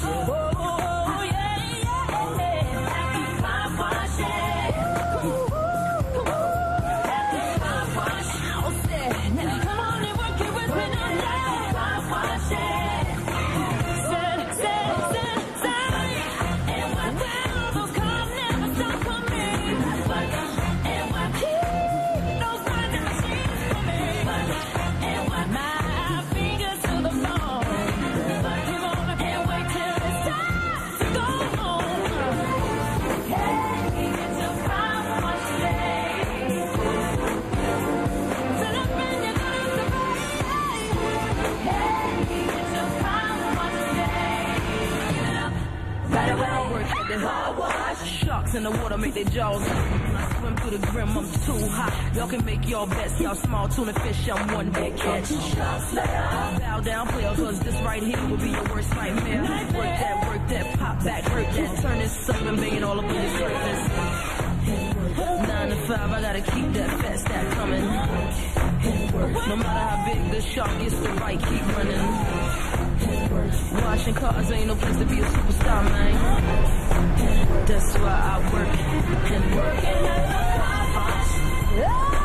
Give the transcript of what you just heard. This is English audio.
Oh, yeah, yeah. Happy car washing. Come on. Happy car washing. Now come on and work it with me now. Happy car washing. Sharks in the water make their jaws. When I swim through the grim, I'm too hot. Y'all can make your bets. Y'all small tuna fish, I'm one big catch. Bow down, player, cause this right here will be your worst nightmare. Work that, pop back, hurt that. Turn this up and bang it all up in your surface. 9 to 5, I gotta keep that fat stack coming. No matter how big the shark gets, the right keep running. Washing cars ain't no place to be a superstar, man. That's why I work and work and I car wash.